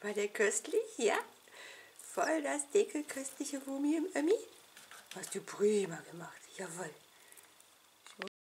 War der köstlich, ja? Voll das dicke, köstliche Wurmi im Ömmi? Hast du prima gemacht, jawohl.